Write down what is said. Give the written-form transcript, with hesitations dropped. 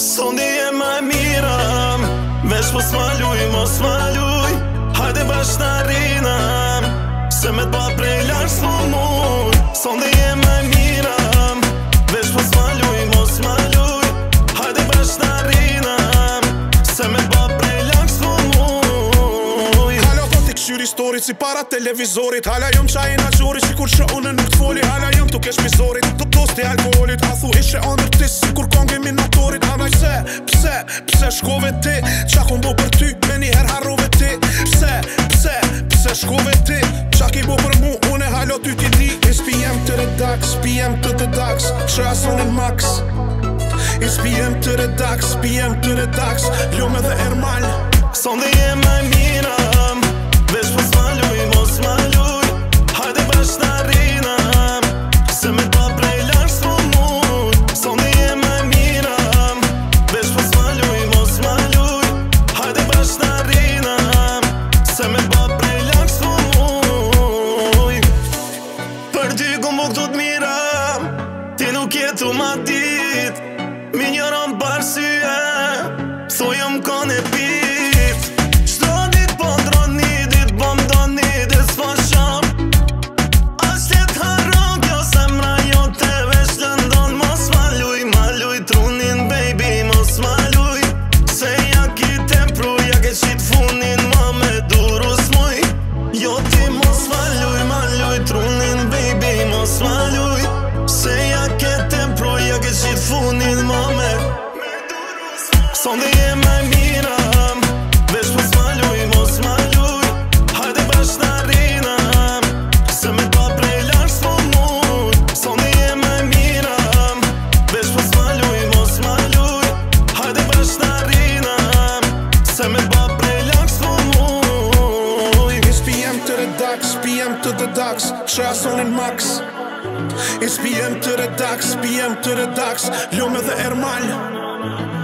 Sondi e ma miram, veç po s'ma luj, mos ma luj. Hajde bashkë na rinam, se me t'ba prej larg s'po muj. Sondi e ma miram, veç po s'ma luj, mos ma luj. Hajde bashkë na rinam, se me t'ba prej larg s'po muj. Hala do t'i këshyri storit si para televizorit. Hala jom qajin a gjori si kur që une nuk t'foli. Hala jom t'u kesh mizorit, t'u tosti alkoholit. A thu ishe andër tis si kur kongi minatorit. Hanaj pse shkove ti? Qa kun bo për ty, me njëher harrove ti. Pse shkove ti? Qa ki bo për mu, une halo ty ti di. It's PM to the dax, PM to the dax. Që asonin max. It's PM to the dax, PM to the dax. Lume dhe Ermal. Sondi e ma miram, veç po s'ma luj, mos ma luj. Hajde bashkë na rinam, se me t'ba prej larg s'po muj. Sondi e ma miram, veç po s'ma luj, mos ma luj. Hajde bashkë na rinam, se me t'ba prej larg s'po muj. Për ty kom bu këtu t'miram, ti nuk jetu ma dit. Minjoron parsyje, so jom kon e pit. Sondi e ma miram, veç po s'ma luj, mos ma luj. Hajde bashkë na rinam, se me t'ba prej larg s'po muj. Sondi e ma miram, veç po s'ma luj, mos ma luj. Hajde bashkë na rinam, se me t'ba prej larg s'po muj. It's PM to the dax, PM to the dax. Që asonin max. It's PM to the dax, PM to the dax. Lume dhe Ermal.